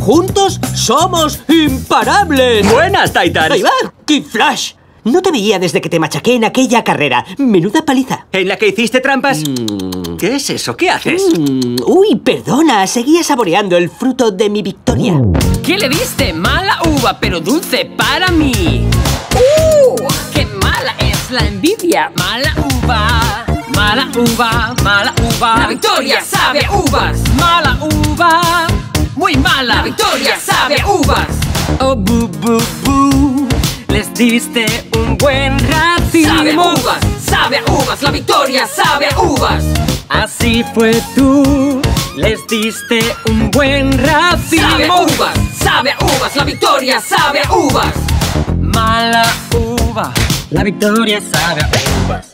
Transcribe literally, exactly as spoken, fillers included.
Juntos somos imparables. Buenas, Titans. ¡Ahí va! ¡Kid Flash! No te veía desde que te machaqué en aquella carrera. Menuda paliza. ¿En la que hiciste trampas? Mm. ¿Qué es eso? ¿Qué haces? Mm. Uy, perdona. Seguía saboreando el fruto de mi victoria. ¿Qué le diste? Mala uva, pero dulce para mí. ¡Uh! ¡Qué mala es la envidia! Mala uva, mala uva, mala uva. La victoria sabe a uvas. Mala uva, muy mala. La victoria sabe a uvas. Oh, bu, bu, bu. Les diste un buen racimo. Sabe a uvas, sabe a uvas. La victoria sabe a uvas. Así fue tú. Les diste un buen racimo. Sabe a uvas, sabe a uvas. La victoria sabe a uvas. Mala uva. La victoria sabe a uvas.